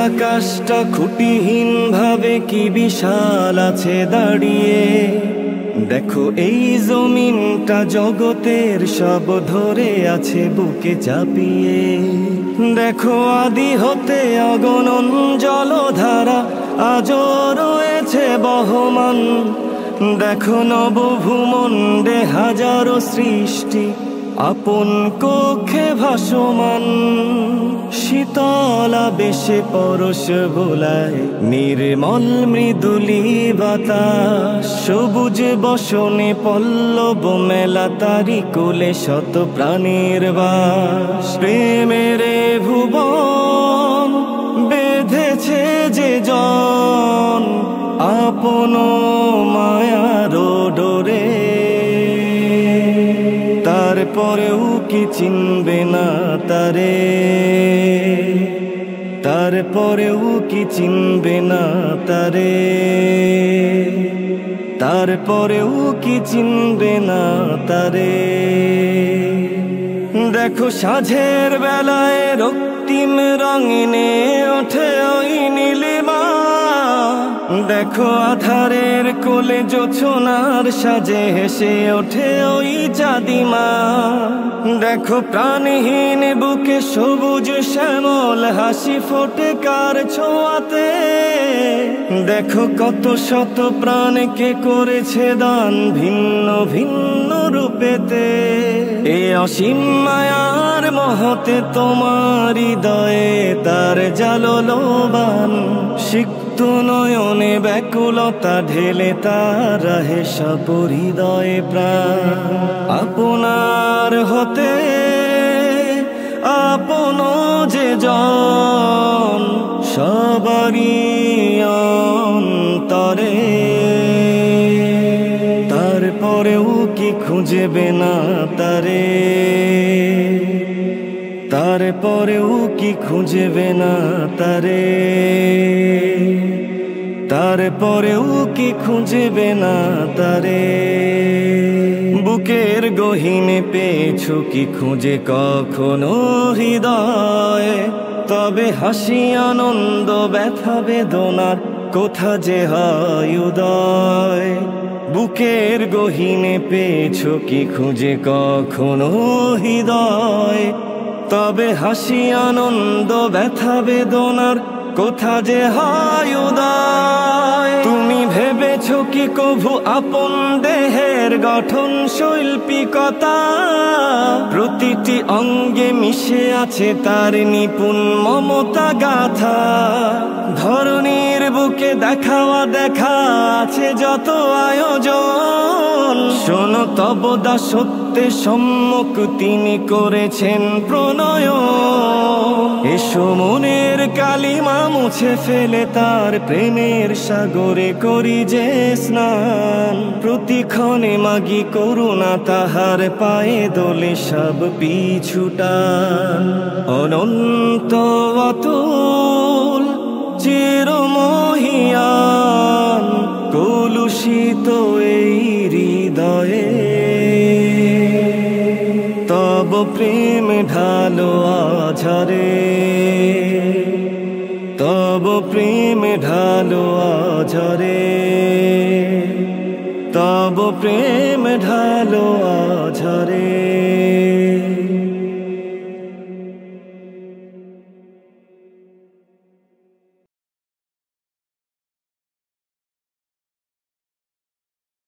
আকাশটা খুঁটিহীন ভাবে কি বিশাল আছে দাঁড়িয়ে। দেখো এই জমিনটা জগতের সব ধরে আছে বুকে চাপিয়ে। দেখো আদি হতে অগণন জলধারা আজও রয়েছে বহমান। দেখো নবভূমণ্ডে হাজারো সৃষ্টি আপন কক্ষে ভাসমান। শীতলা বেশে পরশ বোলায় নির্মল মৃদুলি বাতাস। সবুজ বসনে পল্লব মেলা তারি কোলে শত প্রাণীর বাস। প্রেমের ভুবন বেঁধেছে যে জন আপন মায়ার ডোরে। তারপরেও কি চিনবে না তারে, তারপরেও কি চিনবে না তারে, তারপরেও কি চিনবে না তারে। দেখো সাঁঝের বেলায় রক্তিম রঙিনে ওঠে ওই নীলিমা। দেখো আধারের কোলে জোছনার সাজে হেসে ওঠে ওই চাঁদিমা। দেখো প্রাণহীন বুকে সবুজ শ্যামল হাসি ফোটে কার ছোঁয়াতে। দেখো কত শত প্রাণকে করেছে দান ভিন্ন ভিন্ন রূপেতে। এ অসীম মায়ার মহতে তোমার হৃদয়ে তার জাললোবান। সিক্ত নয়নে ব্যাকুলতা ঢেলে তার রাহে সব হৃদয়ে প্রাণ। আপনার হতে আপন যে জন সবারই অন্তরে। তারপরেও কি খুঁজবে না তারে, তারপরেও কি খুঁজবে না তারে, তারপরেও কি খুঁজবে না তারে। বুকের গহীনে পেয়েছো কি খুঁজে কখনো হৃদয়। তবে হাসি আনন্দ ব্যথা বেদনার কোথা যে হয় উদয়। বুকের গহীনে পেয়েছো কি খুঁজে কখনো হৃদয়। তবে হাসি আনন্দ ব্যথা বেদনার কোথা যে হয় উদয়। তুমি ভেবেছো কি কভু আপন দেহের গঠন শৈল্পিকতা। প্রতিটি অঙ্গে মিশে আছে তার নিপুণ মমতা গাথা। ধরনীর বুকে দেখাওয়া দেখা আছে যত আয়োজন। শোনো তব দাসত্বে সম্মুখ তিনি করেছেন প্রণয়ন। এসো মনের কালিমা মুছে ফেলে তার প্রেমের সাগরে করি যে স্নান। প্রতিক্ষণে মাগি করুণা তাহার পায়ে দোলে সব পিছুটান। অনন্ত অতুল চিরমহিয়ান কলুষিত এই হৃদয়ে। তব প্রেম ঢালো আঝরে, তব প্রেম ঢালো আঝরে, তব প্রেম ঢালো আঝরে।